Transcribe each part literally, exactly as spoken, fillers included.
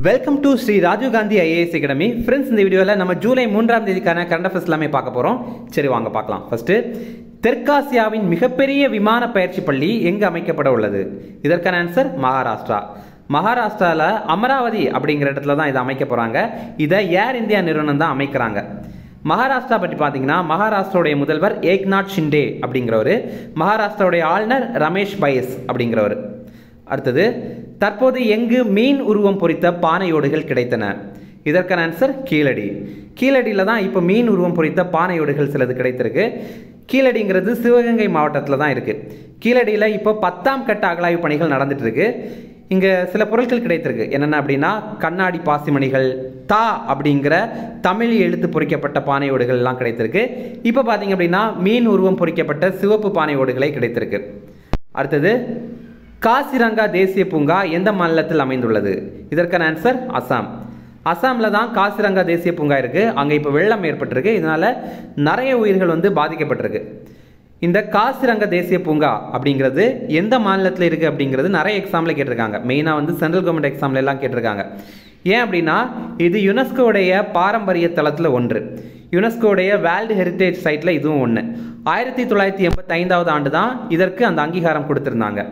Welcome to Shri Rajiv Gandhi IAS academy. Friends, இந்த வீடியோவில் நம்ம ஜூலை மூன்றாம் தேதிக்கான கரண்ட் அஃபேர்ஸ் எல்லாமே பார்க்க போகிறோம். சரி, வாங்க பார்க்கலாம். ஃபர்ஸ்ட், தெற்காசியாவின் மிகப்பெரிய விமான பயிற்சி பள்ளி எங்கு அமைக்கப்பட உள்ளது? இதற்கான ஆன்சர் மகாராஷ்டிரா. மகாராஷ்டிராவில் அமராவதி அப்படிங்கிற இடத்துல தான் இதை அமைக்க போகிறாங்க. இதை ஏர் இந்தியா நிறுவனம் தான் அமைக்கிறாங்க. மகாராஷ்டிரா பற்றி பார்த்தீங்கன்னா, மகாராஷ்டிராவுடைய முதல்வர் ஏக்நாத் ஷிண்டே அப்படிங்கிறவர், மகாராஷ்டிராவுடைய ஆளுநர் ரமேஷ் பைஸ் அப்படிங்கிறவர். அடுத்தது, தற்போது எங்கு மீன் உருவம் பொறித்த பானையோடுகள் கிடைத்தன? இதற்கான ஆன்சர் கீழடி. கீழடியில் தான் இப்போ மீன் உருவம் பொறித்த பானையோடுகள் சிலது கிடைத்திருக்கு. கீழடிங்கிறது சிவகங்கை மாவட்டத்தில் தான் இருக்குது. கீழடியில் இப்போ பத்தாம் கட்ட அகழாய்வு பணிகள் நடந்துட்டு இருக்கு. இங்கே சில பொருட்கள் கிடைத்திருக்கு. என்னென்ன அப்படின்னா, கண்ணாடி பாசிமணிகள், தா அப்படிங்கிற தமிழ் எழுத்து பொறிக்கப்பட்ட பானையோடுகள் எல்லாம் கிடைத்திருக்கு. இப்போ பார்த்தீங்க அப்படின்னா, மீன் உருவம் பொறிக்கப்பட்ட சிவப்பு பானையோடுகளை கிடைத்திருக்கு. அடுத்தது, காசிரங்கா தேசிய பூங்கா எந்த மாநிலத்தில் அமைந்துள்ளது? இதற்கான ஆன்சர் அசாம். அசாமில் தான் காசிரங்கா தேசிய பூங்கா இருக்குது. அங்கே இப்போ வெள்ளம் ஏற்பட்டிருக்கு. இதனால் நிறைய உயிர்கள் வந்து பாதிக்கப்பட்டிருக்கு. இந்த காசிரங்கா தேசிய பூங்கா அப்படிங்கிறது எந்த மாநிலத்தில் இருக்குது அப்படிங்கிறது நிறைய எக்ஸாமில் கேட்டிருக்காங்க. மெயினாக வந்து சென்ட்ரல் கவர்மெண்ட் எக்ஸாம்ல எல்லாம் கேட்டிருக்காங்க. ஏன் அப்படின்னா, இது யுனெஸ்கோடைய பாரம்பரிய தளத்தில் ஒன்று. யுனெஸ்கோடைய வேர்ல்டு ஹெரிட்டேஜ் சைட்டில் இதுவும் ஒன்று. ஆயிரத்தி தொள்ளாயிரத்தி எண்பத்தி ஐந்தாவது ஆண்டு தான் இதற்கு அந்த அங்கீகாரம் கொடுத்துருந்தாங்க.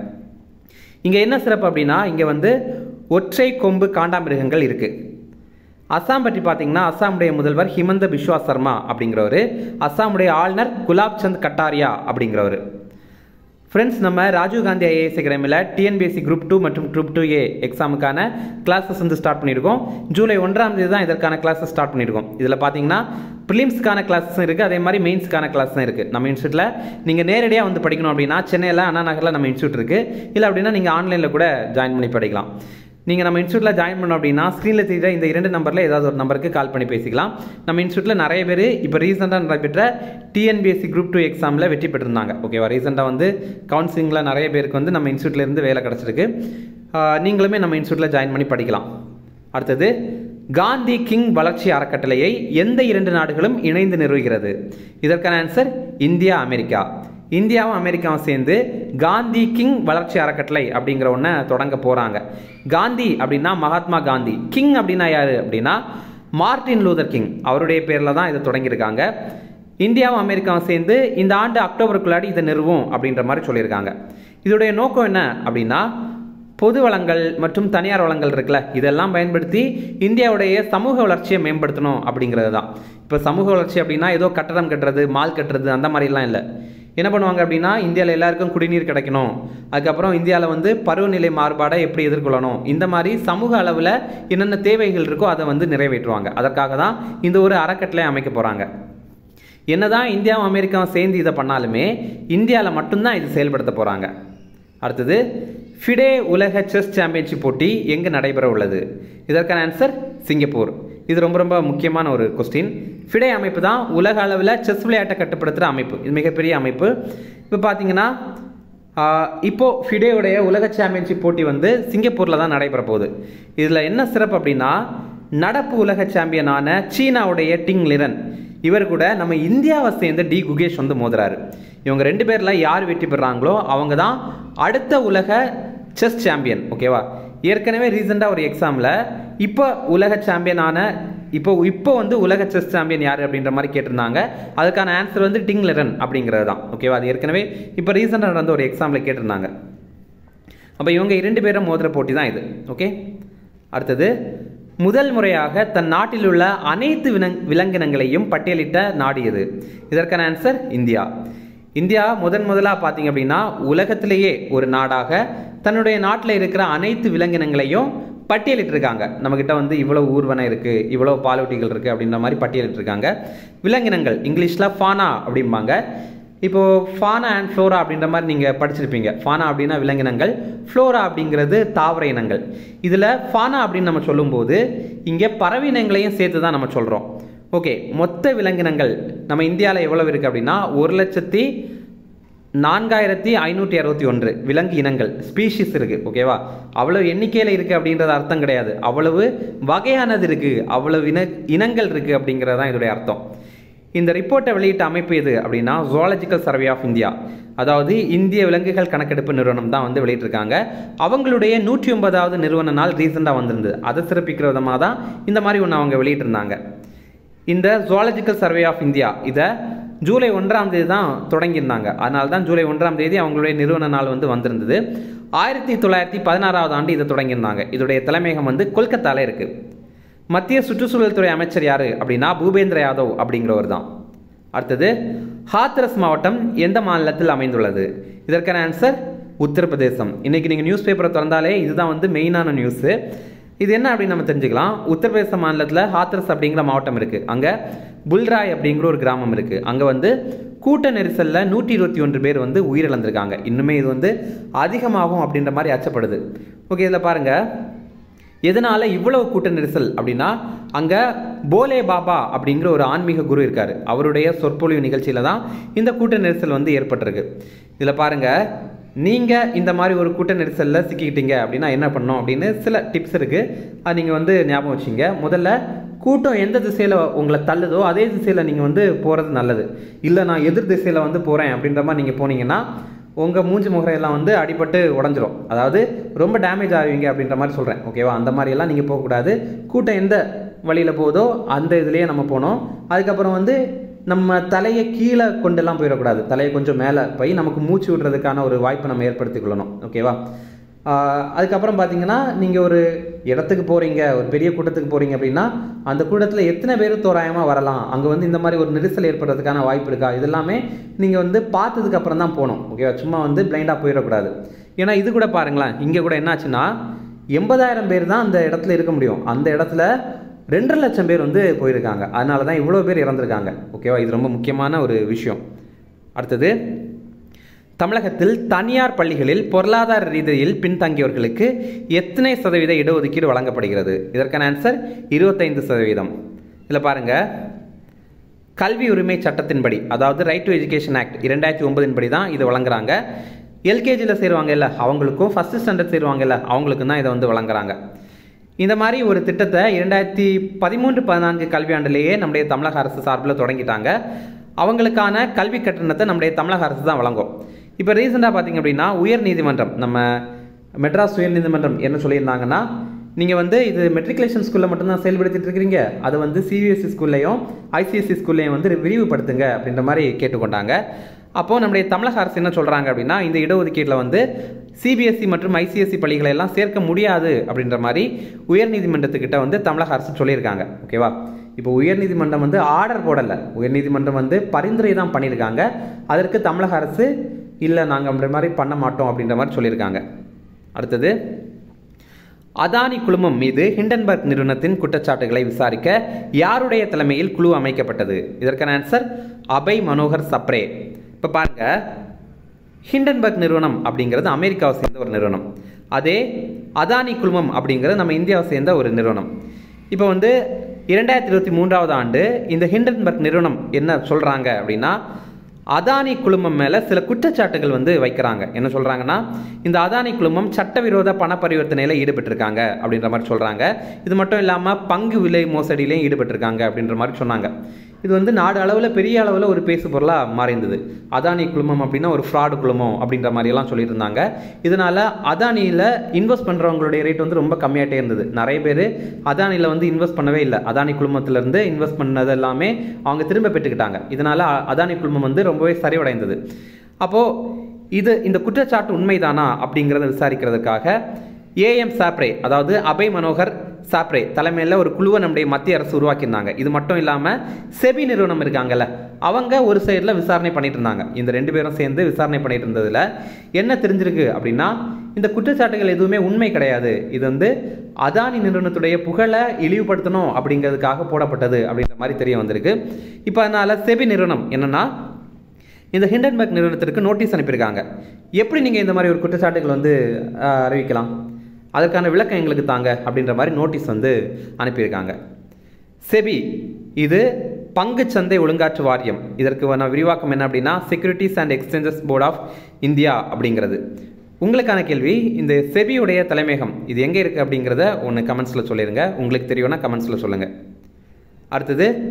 இங்கே என்ன சிறப்பு அப்படின்னா, இங்கே வந்து ஒற்றை கொம்பு காண்டாமிருகங்கள் இருக்குது. அசாம் பற்றி பார்த்தீங்கன்னா, அசாமுடைய முதல்வர் ஹிமந்த பிஸ்வா சர்மா அப்படிங்கிறவர், அசாமுடைய ஆளுநர் குலாப் சந்த் கட்டாரியா அப்படிங்கிறவர். ஃப்ரெண்ட்ஸ், நம்ம ராஜீவ் காந்தி ஐஏஎஸ் அகாடமியில் டிஎன்பிஎஸ்சி குரூப் டூ மற்றும் குரூப் டூ ஏ எக்ஸாமுக்கான கிளாஸஸ் வந்து ஸ்டார்ட் பண்ணியிருக்கோம். ஜூலை ஒன்றாம் தேதி தான் இதற்கான கிளாஸஸ் ஸ்டார்ட் பண்ணியிருக்கோம். இதில் பார்த்தீங்கன்னா ப்ரிலிம்ஸ்க்கான கிளாஸஸும் இருக்குது, அதே மாதிரி மெயின்ஸ்க்கான கிளாஸும் இருக்குது. நம்ம இன்ஸ்டியூட்டில் நீங்கள் நேரடியாக வந்து படிக்கணும் அப்படின்னா, சென்னையில் அண்ணா நகரில் நம்ம இன்ஸ்டியூட் இருக்குது. இல்லை அப்படின்னா நீங்கள் ஆன்லைனில் கூட ஜாயின் பண்ணி படிக்கலாம். நீங்கள் நம்ம இன்ஸ்டியூட்டில் ஜாயின் பண்ணோம் அப்படின்னா, ஸ்க்ரீனில் தெரியுற இந்த இரண்டு நம்பரில் ஏதாவது ஒரு நம்பருக்கு கால் பண்ணி பேசிக்கலாம். நம்ம இன்ஸ்டியூட்டில் நிறைய பேர் இப்போ ரீசெண்டாக நடைபெற்ற டிஎன்பிஎஸ்சி குரூப் டூ எக்ஸாமில் வெற்றி பெற்றிருந்தாங்க. ஓகேவா? ரீசெண்டாக வந்து கவுன்சிலிங்கில் நிறைய பேருக்கு வந்து நம்ம இன்ஸ்டியூட்லேருந்து வேலை கிடச்சிருக்கு. நீங்களுமே நம்ம இன்ஸ்டியூட்டில் ஜாயின் பண்ணி படிக்கலாம். அடுத்தது, காந்தி கிங் வளர்ச்சி அறக்கட்டளையை எந்த இரண்டு நாடுகளும் இணைந்து நிறுவுகிறது? இதற்கான ஆன்சர் இந்தியா, அமெரிக்கா. இந்தியாவும் அமெரிக்காவும் சேர்ந்து காந்தி கிங் வளர்ச்சி அறக்கட்டளை அப்படிங்கிற ஒன்றை தொடங்க போகிறாங்க. காந்தி அப்படின்னா மகாத்மா காந்தி, கிங் அப்படின்னா யார் அப்படின்னா மார்ட்டின் லூதர் கிங், அவருடைய பேரில் தான் இதை தொடங்கியிருக்காங்க. இந்தியாவும் அமெரிக்காவும் சேர்ந்து இந்த ஆண்டு அக்டோபருக்குள்ளாடி இதை நிறுவும் அப்படின்ற மாதிரி சொல்லியிருக்காங்க. இதோடைய நோக்கம் என்ன அப்படின்னா, பொது வளங்கள் மற்றும் தனியார் வளங்கள் இருக்குல்ல, இதெல்லாம் பயன்படுத்தி இந்தியாவுடைய சமூக வளர்ச்சியை மேம்படுத்தணும் அப்படிங்கிறது தான். இப்போ சமூக வளர்ச்சி அப்படின்னா ஏதோ கட்டடம் கட்டுறது, மால் கட்டுறது அந்த மாதிரிலாம் இல்லை. என்ன பண்ணுவாங்க அப்படின்னா, இந்தியாவில் எல்லாருக்கும் குடிநீர் கிடைக்கணும், அதுக்கப்புறம் இந்தியாவில் வந்து பருவநிலை மாறுபாடை எப்படி எதிர்கொள்ளணும், இந்த மாதிரி சமூக அளவில் என்னென்ன தேவைகள் இருக்கோ அதை வந்து நிறைவேற்றுவாங்க. அதற்காக தான் இந்த ஒரு அறக்கட்டளை அமைக்க போகிறாங்க. என்னதான் இந்தியாவும் அமெரிக்காவும் சேர்ந்து இதை பண்ணாலுமே இந்தியாவில் மட்டும்தான் இது செயல்படுத்த போகிறாங்க. அடுத்தது, ஃபிடே உலக செஸ் சாம்பியன்ஷிப் போட்டி எங்கு நடைபெற உள்ளது? இதற்கான ஆன்சர் சிங்கப்பூர். இது ரொம்ப ரொம்ப முக்கியமான ஒரு கொஸ்டின். ஃபிடே அமைப்பு தான் உலக அளவில் செஸ் விளையாட்டை கட்டுப்படுத்துகிற அமைப்பு. இது மிகப்பெரிய அமைப்பு. இப்போ பார்த்தீங்கன்னா, இப்போது ஃபிடேவுடைய உலக சாம்பியன்ஷிப் போட்டி வந்து சிங்கப்பூரில் தான் நடைபெற போகுது. இதில் என்ன சிறப்பு அப்படின்னா, நடப்பு உலக சாம்பியனான சீனாவுடைய டிங் லிரன், இவர் கூட நம்ம இந்தியாவை சேர்ந்த டி குகேஷ் வந்து மோதுறாரு. இவங்க ரெண்டு பேரில் யார் வெற்றி பெறாங்களோ அவங்க தான் அடுத்த உலக செஸ் சாம்பியன். ஓகேவா? ஏற்கனவே ரீசெண்டாக ஒரு எக்ஸாமில் இப்போ உலக சாம்பியனான இப்போ இப்போ வந்து உலக செஸ் சாம்பியன் யார் அப்படின்ற மாதிரி கேட்டிருந்தாங்க. அதுக்கான ஆன்சர் வந்து டிங் லிரன் அப்படிங்கிறது தான். ஓகேவா? அது ஏற்கனவே இப்போ ரீசெண்டாக நடந்த ஒரு எக்ஸாமில் கேட்டிருந்தாங்க. அப்போ இவங்க இரண்டு பேரும் மோதிர போட்டி தான் இது. ஓகே. அடுத்தது, முதல் முறையாக தன் நாட்டில் உள்ள அனைத்து விலங்கினங்களையும் பட்டியலிட்ட நாடு எது? இதற்கான ஆன்சர் இந்தியா. இந்தியா முதன் முதலாக பார்த்தீங்க அப்படின்னா உலகத்திலேயே ஒரு நாடாக தன்னுடைய நாட்டில் இருக்கிற அனைத்து விலங்கினங்களையும் பட்டியலிட்டிருக்காங்க. நம்மக்கிட்ட வந்து இவ்வளோ ஊர்வனம் இருக்குது, இவ்வளோ பாலூட்டிகள் இருக்குது அப்படின்ற மாதிரி பட்டியலிட்டிருக்காங்க. விலங்கினங்கள் இங்கிலீஷில் ஃபானா அப்படிம்பாங்க. இப்போது ஃபானா அண்ட் ஃப்ளோரா அப்படின்ற மாதிரி நீங்கள் படிச்சிருப்பீங்க. ஃபானா அப்படின்னா விலங்கினங்கள், ஃப்ளோரா அப்படிங்கிறது தாவர இனங்கள். இதில் ஃபானா அப்படின்னு நம்ம சொல்லும்போது இங்கே பறவையினங்களையும் சேர்த்து தான் நம்ம சொல்கிறோம். ஓகே, மொத்த விலங்கினங்கள் நம்ம இந்தியாவில் எவ்வளவு இருக்குது அப்படின்னா ஒரு லட்சத்தி நான்காயிரத்தி ஐநூற்றி அறுபத்தி ஒன்று விலங்கு இனங்கள், ஸ்பீஷிஸ் இருக்குது. ஓகேவா? அவ்வளவு எண்ணிக்கையில் இருக்குது அப்படின்றது அர்த்தம் கிடையாது. அவ்வளவு வகையானது இருக்குது, அவ்வளவு இன இனங்கள் இருக்குது அப்படிங்கிறது தான் இதோடைய அர்த்தம். இந்த ரிப்போர்ட்டை வெளியிட்ட அமைப்பு எது அப்படின்னா ஜுவாலஜிக்கல் சர்வே ஆஃப் இந்தியா, அதாவது இந்திய விலங்குகள் கணக்கெடுப்பு நிறுவனம் தான் வந்து வெளியிட்டிருக்காங்க. அவங்களுடைய நூற்றி ஒன்பதாவது நிறுவன நாள் ரீசெண்டாக வந்திருந்தது. அதை சிறப்பிக்கிற விதமாக தான் இந்த மாதிரி ஒன்று அவங்க வெளியிட்டிருந்தாங்க. இந்த ஜுவாலஜிக்கல் சர்வே ஆஃப் இந்தியா இதை ஜூலை ஒன்றாம் தேதி தான் தொடங்கியிருந்தாங்க. அதனால தான் ஜூலை ஒன்றாம் தேதி அவங்களுடைய நிறுவன நாள் வந்து வந்திருந்தது. ஆயிரத்தி தொள்ளாயிரத்தி பதினாறாவது ஆண்டு இதை தொடங்கியிருந்தாங்க. இதோடைய தலைமையகம் வந்து கொல்கத்தாவில் இருக்குது. மத்திய சுற்றுச்சூழல் துறை அமைச்சர் யார் அப்படின்னா பூபேந்திர யாதவ் அப்படிங்கிறவர் தான். அடுத்தது, ஹாத்ரஸ் மாவட்டம் எந்த மாநிலத்தில் அமைந்துள்ளது? இதற்கான ஆன்சர் உத்தரப்பிரதேசம். இன்றைக்கி நீங்கள் நியூஸ் பேப்பரை திறந்தாலே இதுதான் வந்து மெயினான நியூஸு. இது என்ன அப்படின்னு நம்ம தெரிஞ்சுக்கலாம். உத்தரப்பிரதேச மாநிலத்தில் ஹாத்ரஸ் அப்படிங்கிற மாவட்டம் இருக்குது. அங்கே புல்ராய் அப்படிங்கிற ஒரு கிராமம் இருக்குது. அங்கே வந்து கூட்ட நெரிசலில் நூற்றி இருபத்தி ஒன்று பேர் வந்து உயிரிழந்திருக்காங்க. இன்னுமே இது வந்து அதிகமாகும் அப்படின்ற மாதிரி அச்சப்படுது. ஓகே, இதில் பாருங்கள் எதனால் இவ்வளவு கூட்ட நெரிசல் அப்படின்னா, அங்கே போலே பாபா அப்படிங்கிற ஒரு ஆன்மீக குரு இருக்கார். அவருடைய சொற்பொழிவு நிகழ்ச்சியில் தான் இந்த கூட்ட நெரிசல் வந்து ஏற்பட்டிருக்கு. இதில் பாருங்கள், நீங்கள் இந்த மாதிரி ஒரு கூட்ட நெரிசலில் சிக்கிக்கிட்டீங்க அப்படின்னா என்ன பண்ணணும் அப்படின்னு சில டிப்ஸ் இருக்குது. அது நீங்கள் வந்து ஞாபகம் வச்சிங்க. முதல்ல கூட்டம் எந்த திசையில் உங்களை தள்ளுதோ அதே திசையில் நீங்கள் வந்து போகிறது நல்லது. இல்லை நான் எதிர் திசையில் வந்து போகிறேன் அப்படின்ற மாதிரி நீங்கள் போனீங்கன்னா உங்கள் மூஞ்சி முகரையெல்லாம் வந்து அடிபட்டு உடஞ்சிரும். அதாவது ரொம்ப டேமேஜ் ஆகுவீங்க அப்படின்ற மாதிரி சொல்கிறேன். ஓகேவா? அந்த மாதிரியெல்லாம் நீங்கள் போகக்கூடாது. கூட்டம் எந்த வழியில் போதோ அந்த இதுலேயே நம்ம போனோம். அதுக்கப்புறம் வந்து நம்ம தலையை கீழே கொண்டெல்லாம் போயிடக்கூடாது. தலையை கொஞ்சம் மேலே போய் நமக்கு மூச்சு விடுறதுக்கான ஒரு வாய்ப்பை நம்ம ஏற்படுத்தி கொள்ளணும். ஓகேவா? அதுக்கப்புறம் பார்த்தீங்கன்னா, நீங்கள் ஒரு இடத்துக்கு போகிறீங்க, ஒரு பெரிய கூட்டத்துக்கு போகிறீங்க அப்படின்னா அந்த கூட்டத்தில் எத்தனை பேர் தோராயமாக வரலாம், அங்கே வந்து இந்த மாதிரி ஒரு நெரிசல் ஏற்படுறதுக்கான வாய்ப்பு இருக்கா, இதெல்லாமே நீங்கள் வந்து பார்த்ததுக்கு அப்புறம் தான் போகணும். ஓகேவா? சும்மா வந்து பிளைண்டாக போயிடக்கூடாது. ஏன்னா இது கூட பாருங்களேன், இங்கே கூட என்னாச்சுன்னா எண்பதாயிரம் பேர் தான் அந்த இடத்துல இருக்க முடியும். அந்த இடத்துல ரெண்டரை லட்சம் பேர் வந்து போயிருக்காங்க. அதனால தான் இவ்வளோ பேர் இறந்துருக்காங்க. ஓகேவா? இது ரொம்ப முக்கியமான ஒரு விஷயம். அடுத்தது, தமிழகத்தில் தனியார் பள்ளிகளில் பொருளாதார ரீதியில் பின்தங்கியவர்களுக்கு எத்தனை சதவீத இடஒதுக்கீடு வழங்கப்படுகிறது? இதற்கான ஆன்சர் இருபத்தைந்து சதவீதம். இதில் பாருங்கள், கல்வி உரிமை சட்டத்தின்படி, அதாவது ரைட் டு எஜுகேஷன் ஆக்ட் இரண்டாயிரத்தி ஒன்பதின் படி தான் இது வழங்குறாங்க. எல்கேஜியில் சேருவாங்க இல்லை அவங்களுக்கும், ஃபஸ்ட்டு ஸ்டாண்டர்ட் சேருவாங்க இல்லை அவங்களுக்கும் தான் இதை வந்து வழங்குறாங்க. இந்த மாதிரி ஒரு திட்டத்தை இரண்டாயிரத்தி பதிமூன்று பதினான்கு கல்வியாண்டிலேயே நம்முடைய தமிழக அரசு சார்பில் தொடங்கிட்டாங்க. அவங்களுக்கான கல்வி கட்டணத்தை நம்முடைய தமிழக அரசு தான் வழங்கும். இப்போ ரீசெண்டாக பார்த்தீங்க அப்படின்னா உயர் நீதிமன்றம், நம்ம மெட்ராஸ் உயர் நீதிமன்றம் என்ன சொல்லியிருந்தாங்கன்னா, நீங்கள் வந்து இது மெட்ரிகுலேஷன் ஸ்கூலில் மட்டும்தான் செயல்படுத்திட்டு இருக்கிறீங்க, அது வந்து சிபிஎஸ்சி ஸ்கூல்லையும் ஐசிஎஸ்சி ஸ்கூல்லையும் வந்து விரிவுபடுத்துங்க அப்படின்ற மாதிரி கேட்டுக்கொண்டாங்க. அப்போது நம்முடைய தமிழக அரசு என்ன சொல்கிறாங்க அப்படின்னா, இந்த இடஒதுக்கீட்டில் வந்து சிபிஎஸ்சி மற்றும் ஐசிஎஸ்சி பள்ளிகளை எல்லாம் சேர்க்க முடியாது அப்படின்ற மாதிரி உயர்நீதிமன்றத்துக்கிட்ட வந்து தமிழக அரசு சொல்லியிருக்காங்க. ஓகேவா? இப்போ உயர்நீதிமன்றம் வந்து ஆர்டர் போடலை, உயர்நீதிமன்றம் வந்து பரிந்துரை தான் பண்ணியிருக்காங்க. அதற்கு தமிழக அரசு இல்லை நாங்கள் அப்படி மாதிரி பண்ண மாட்டோம் அப்படின்ற மாதிரி சொல்லியிருக்காங்க. அடுத்தது, அதானி குழுமம் மீது ஹிண்டன்பர்க் நிறுவனத்தின் குற்றச்சாட்டுகளை விசாரிக்க யாருடைய தலைமையில் குழு அமைக்கப்பட்டது? இதற்கான ஆன்சர் அபய் மனோகர் சப்ரே. இப்போ பாருங்க, ஹிண்டன்பர்க் நிறுவனம் அப்படிங்கிறது அமெரிக்காவை சேர்ந்த ஒரு நிறுவனம். அதே அதானி குழுமம் அப்படிங்கிறது நம்ம இந்தியாவை சேர்ந்த ஒரு நிறுவனம். இப்போ வந்து இரண்டாயிரத்தி இருபத்தி மூன்றாவது ஆண்டு இந்த ஹிண்டன்பர்க் நிறுவனம் என்ன சொல்கிறாங்க அப்படின்னா, அதானி குழுமம் மேலே சில குற்றச்சாட்டுகள் வந்து வைக்கிறாங்க. என்ன சொல்கிறாங்கன்னா, இந்த அதானி குழுமம் சட்டவிரோத பண பரிவர்த்தனையில் ஈடுபட்டிருக்காங்க அப்படின்ற மாதிரி சொல்கிறாங்க. இது மட்டும் இல்லாமல் பங்கு விலை மோசடியிலையும் ஈடுபட்டிருக்காங்க அப்படின்ற மாதிரி சொன்னாங்க. இது வந்து நாடு அளவில் பெரிய அளவில் ஒரு பேசு பொருளாக மாறியிருந்தது. அதானி குழுமம் அப்படின்னா ஒரு ஃப்ராடு குழுமம் அப்படின்ற மாதிரியெல்லாம் சொல்லிட்டு இருந்தாங்க. இதனால் அதானியில் இன்வெஸ்ட் பண்ணுறவங்களுடைய ரேட் வந்து ரொம்ப கம்மியாகிட்டே இருந்தது. நிறைய பேர் அதானியில் வந்து இன்வெஸ்ட் பண்ணவே இல்லை. அதானி குழுமத்திலேருந்து இன்வெஸ்ட் பண்ணது எல்லாமே அவங்க திரும்ப பெற்றுக்கிட்டாங்க. இதனால் அதானி குழுமம் வந்து ரொம்பவே சரிவடைந்தது. அப்போது இது இந்த குற்றச்சாட்டு உண்மைதானா அப்படிங்கிறத விசாரிக்கிறதுக்காக ஏஎம் சாப்ரே, அதாவது அபய் மனோகர் சாப்ரே தலைமையில் ஒரு குழுவை நம்முடைய மத்திய அரசு உருவாக்கியிருந்தாங்க. இது மட்டும் இல்லாமல் செபி நிறுவனம் இருக்காங்கல்ல, அவங்க ஒரு சைடில் விசாரணை பண்ணிட்டு இருந்தாங்க. இந்த ரெண்டு பேரும் சேர்ந்து விசாரணை பண்ணிட்டு இருந்ததில் என்ன தெரிஞ்சிருக்கு அப்படின்னா, இந்த குற்றச்சாட்டுகள் எதுவுமே உண்மை கிடையாது. இது வந்து அதானி நிறுவனத்துடைய புகழை இழிவுபடுத்தணும் அப்படிங்கிறதுக்காக போடப்பட்டது அப்படின்ற மாதிரி தெரிய வந்திருக்கு. இப்போ அதனால் செபி நிறுவனம் என்னென்னா, இந்த ஹிண்டன்பர்க் நிறுவனத்திற்கு நோட்டீஸ் அனுப்பியிருக்காங்க. எப்படி நீங்கள் இந்த மாதிரி ஒரு குற்றச்சாட்டுகள் வந்து அறிவிக்கலாம், அதற்கான விளக்கம் எங்களுக்கு தாங்க அப்படின்ற மாதிரி நோட்டீஸ் வந்து அனுப்பியிருக்காங்க. செபி இது பங்குச்சந்தை ஒழுங்காற்று வாரியம். இதற்கு விரிவாக்கம் என்ன அப்படின்னா, securities and exchanges board of India அப்படிங்கிறது. உங்களுக்கான கேள்வி, இந்த செபியுடைய தலைமையகம் இது எங்கே இருக்குது அப்படிங்கிறத ஒன்று கமெண்ட்ஸில் சொல்லிடுங்க. உங்களுக்கு தெரியும்னா கமெண்ட்ஸில் சொல்லுங்கள். அடுத்தது,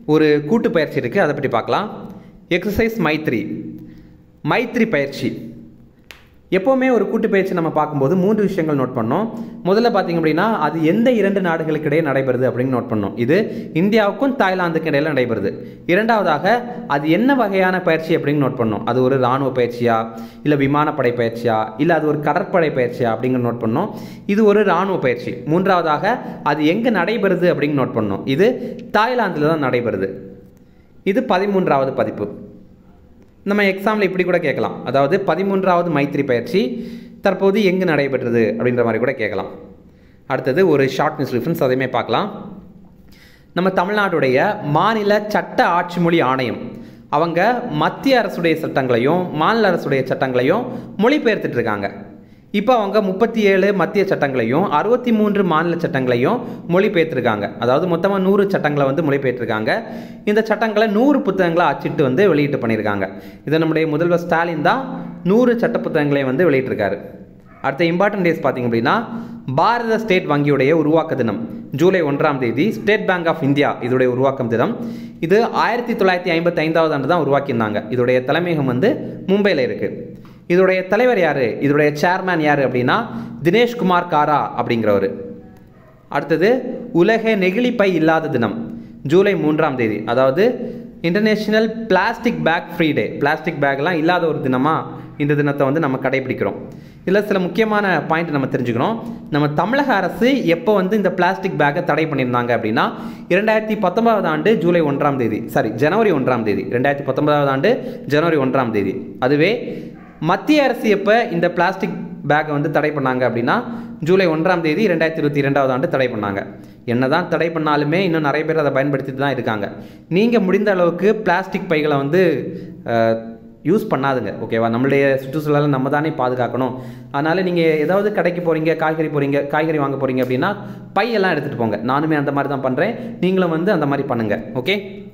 ஒரு கூட்டு பயிற்சி இருக்குது, அதை பற்றி பார்க்கலாம். எக்ஸசைஸ் மைத்ரி. மைத்ரி பயிற்சி எப்போவுமே ஒரு கூட்டு பயிற்சி நம்ம பார்க்கும்போது மூன்று விஷயங்கள் நோட் பண்ணோம். முதல்ல பார்த்தீங்க அப்படின்னா அது எந்த இரண்டு நாடுகளுக்கு இடையே நடைபெறுது அப்படின்னு நோட் பண்ணோம். இது இந்தியாவுக்கும் தாய்லாந்துக்கும் இடையில நடைபெறுது. இரண்டாவதாக அது என்ன வகையான பயிற்சி அப்படின்னு நோட் பண்ணோம். அது ஒரு இராணுவ பயிற்சியா, இல்லை விமானப்படை பயிற்சியா, இல்லை அது ஒரு கடற்படை பயிற்சியா அப்படிங்கிற நோட் பண்ணோம். இது ஒரு இராணுவ பயிற்சி. மூன்றாவதாக அது எங்கே நடைபெறுது அப்படின்னு நோட் பண்ணோம். இது தாய்லாந்தில் தான் நடைபெறுது. இது பதிமூன்றாவது பதிப்பு. நம்ம எக்ஸாமில் இப்படி கூட கேட்கலாம், அதாவது பதிமூன்றாவது மைத்ரி பயிற்சி தற்போது எங்கு நடைபெற்றது அப்படின்ற மாதிரி கூட கேட்கலாம். அடுத்தது ஒரு ஷார்ட் நியூஸ் ரிஃபரன்ஸ், அதையுமே பார்க்கலாம். நம்ம தமிழ்நாட்டுடைய மாநில சட்ட ஆட்சி மொழி ஆணையம் அவங்க மத்திய அரசுடைய சட்டங்களையும் மாநில அரசுடைய சட்டங்களையும் மொழிபெயர்த்துட்டு இருக்காங்க. இப்போ அவங்க முப்பத்தி ஏழு மத்திய சட்டங்களையும் அறுபத்தி மூன்று மாநில சட்டங்களையும் மொழிபெயர்த்திருக்காங்க. அதாவது மொத்தமாக நூறு சட்டங்களை வந்து மொழிபெயர்த்திருக்காங்க. இந்த சட்டங்களை நூறு புத்தகங்களை அச்சிட்டு வந்து வெளியிட்டு பண்ணியிருக்காங்க. இதை நம்முடைய முதல்வர் ஸ்டாலின் தான் நூறு சட்ட புத்தகங்களையும் வந்து வெளியிட்டிருக்காரு. அடுத்த இம்பார்ட்டன்ட் டேஸ் பார்த்தீங்க அப்படின்னா பாரத ஸ்டேட் வங்கியுடைய உருவாக்க தினம் ஜூலை ஒன்றாம் தேதி. ஸ்டேட் பேங்க் ஆஃப் இந்தியா இதோடைய உருவாக்கம் தினம். இது ஆயிரத்தி தொள்ளாயிரத்தி ஐம்பத்தி ஐந்தாவது ஆண்டு தான் உருவாக்கியிருந்தாங்க. இதோடைய தலைமையகம் வந்து மும்பையில் இருக்குது. இதோடைய தலைவர் யார், இதோடைய சேர்மேன் யார் அப்படின்னா தினேஷ்குமார் காரா அப்படிங்கிறவர். அடுத்தது உலக நெகிழிப்பை இல்லாத தினம் ஜூலை மூன்றாம் தேதி. அதாவது international plastic bag free day. Plastic பேக்லாம் இல்லாத ஒரு தினமாக இந்த தினத்தை வந்து நம்ம கடைபிடிக்கிறோம். இதில் சில முக்கியமான பாயிண்ட் நம்ம தெரிஞ்சுக்கணும். நம்ம தமிழக அரசு எப்போ வந்து இந்த பிளாஸ்டிக் பேக்கை தடை பண்ணியிருந்தாங்க அப்படின்னா இரண்டாயிரத்தி பத்தொன்பதாவது ஆண்டு ஜூலை ஒன்றாம் தேதி சாரி ஜனவரி ஒன்றாம் தேதி ரெண்டாயிரத்தி பத்தொன்பதாவது ஆண்டு ஜனவரி ஒன்றாம் தேதி. அதுவே மத்திய அரசு எப்போ இந்த பிளாஸ்டிக் பேக்கை வந்து தடை பண்ணாங்க அப்படின்னா ஜூலை ஒன்றாம் தேதி ரெண்டாயிரத்தி இருபத்தி இரண்டாவது ஆண்டு தடை பண்ணாங்க. என்ன தான் தடை பண்ணாலுமே இன்னும் நிறைய பேர் அதை பயன்படுத்திட்டு தான் இருக்காங்க. நீங்கள் முடிந்த அளவுக்கு பிளாஸ்டிக் பைகளை வந்து யூஸ் பண்ணாதுங்க, ஓகேவா? நம்மளுடைய சுற்றுச்சூழலை நம்ம தானே பாதுகாக்கணும். அதனால் நீங்கள் ஏதாவது கடைக்கு போகிறீங்க, காய்கறி போகிறீங்க காய்கறி வாங்க போகிறீங்க அப்படின்னா பையெல்லாம் எடுத்துகிட்டு போங்க. நானுமே அந்த மாதிரி தான் பண்ணுறேன், நீங்களும் வந்து அந்த மாதிரி பண்ணுங்கள். ஓகே,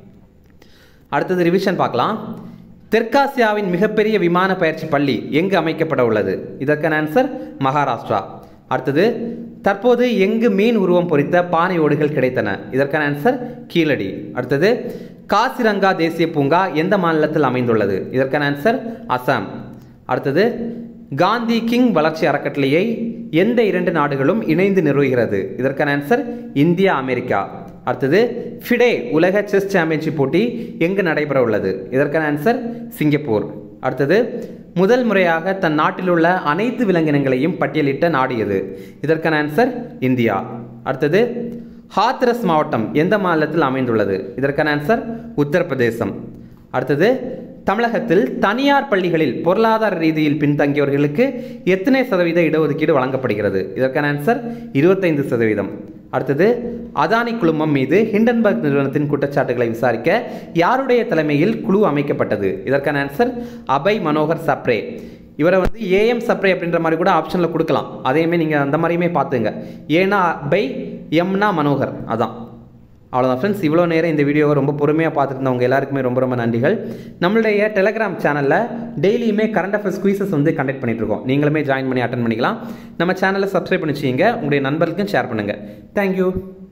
அடுத்தது ரிவிஷன் பார்க்கலாம். தெற்காசியாவின் மிகப்பெரிய விமான பயிற்சி பள்ளி எங்கு அமைக்கப்பட உள்ளது? இதற்கான ஆன்சர் மகாராஷ்டிரா. அடுத்தது தற்போது எங்கு மீன் உருவம் பொறித்த பானை ஓடுகள் கிடைத்தன? இதற்கான ஆன்சர் கீழடி. அடுத்தது காசிரங்கா தேசிய பூங்கா எந்த மாநிலத்தில் அமைந்துள்ளது? இதற்கான ஆன்சர் அசாம். அடுத்தது காந்தி கிங் வளர்ச்சி அறக்கட்டளையை எந்த இரண்டு நாடுகளும் இணைந்து நிறுவுகிறது? இதற்கான ஆன்சர் இந்தியா அமெரிக்கா. அடுத்தது ஃபிடே உலக செஸ் சாம்பியன்ஷிப் போட்டி எங்கு நடைபெற உள்ளது? இதற்கான ஆன்சர் சிங்கப்பூர். அடுத்தது முதல் முறையாக தன் நாட்டில் உள்ள அனைத்து விலங்கினங்களையும் பட்டியலிட்ட நாடு எது? இதற்கான ஆன்சர் இந்தியா. அடுத்தது ஹாத்ரஸ் மாவட்டம் எந்த மாநிலத்தில் அமைந்துள்ளது? இதற்கான ஆன்சர் உத்தரப்பிரதேசம். அடுத்தது தமிழகத்தில் தனியார் பள்ளிகளில் பொருளாதார ரீதியில் பின்தங்கியவர்களுக்கு எத்தனை சதவீத இடஒதுக்கீடு வழங்கப்படுகிறது? இதற்கான ஆன்சர் இருபத்தைந்து சதவீதம். அடுத்தது அதானி குழுமம் மீது ஹிண்டன்பர்க் நிறுவனத்தின் குற்றச்சாட்டுகளை விசாரிக்க யாருடைய தலைமையில் குழு அமைக்கப்பட்டது? இதற்கான ஆன்சர் அபய் மனோகர் சப்ரே. இவரை வந்து ஏஎம் சப்ரே அப்படின்ற மாதிரி கூட ஆப்ஷனில் கொடுக்கலாம், அதையுமே நீங்கள் அந்த மாதிரியுமே பார்த்துங்க. ஏன்னா அபய், எம்னா மனோகர், அதான். அவ்வளோதான் ஃப்ரெண்ட்ஸ். இவ்வளோ நேரம் இந்த வீடியோவை ரொம்ப பொறுமையாக பார்த்துட்டு இருந்தவங்க எல்லாருக்குமே ரொம்ப ரொம்ப நன்றிகள். நம்மளுடைய டெலிகிராம் சேனலில் டெய்லியுமே கரண்ட் அஃபேர்ஸ் குயிசஸ் வந்து கண்டக்ட் பண்ணிட்டுருக்கோம். நீங்களுமே ஜாயின் பண்ணி அட்டன் பண்ணிக்கலாம். நம்ம சேனலை சப்ஸ்கிரைப் பண்ணி வச்சுங்க, உங்களுடைய நண்பர்களுக்கும் ஷேர் பண்ணுங்கள். தேங்க்யூ.